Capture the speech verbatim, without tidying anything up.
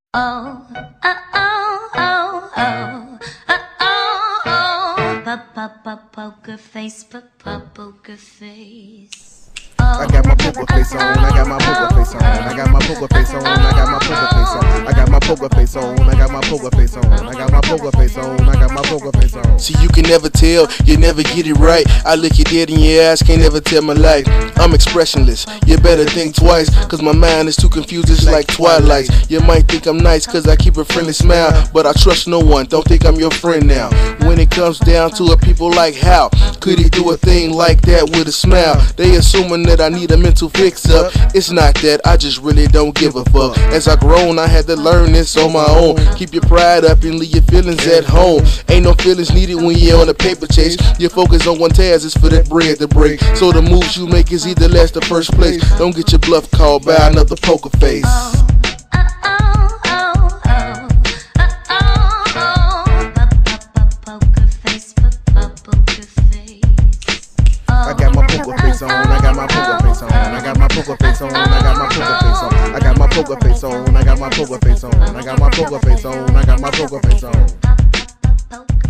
Oh, oh, oh, oh, oh, oh, oh, oh, po-po-po-poker face, po-po-poker face. I got my poker face on, I got my poker face on, I got my poker face on, I got my poker face on, I got my poker face on, I got my poker face on, I got my poker face on, I got my poker face on. See, you can never tell, you never get it right. I look you dead in your ass, can't never tell my life. I'm expressionless, you better think twice, cause my mind is too confused, it's like twilight. You might think I'm nice cause I keep a friendly smile, but I trust no one, don't think I'm your friend now. When it comes down to it, people like, how could he do a thing like that with a smile? They assuming that I need a mental fix up. It's not that, I just really don't give a fuck. As I grown, I had to learn this on my own. Keep your pride up and leave your feelings at home. Ain't no feelings needed when you're on a paper chase. Your focus on one task is for that bread to break. So the moves you make is either last or first place. Don't get your bluff called by another poker face. I got my poker face on, I got my poker face on, I got my poker face on, I got my poker face on, I got my poker face on, I got my poker face on, I got my poker face on, I got my poker face on.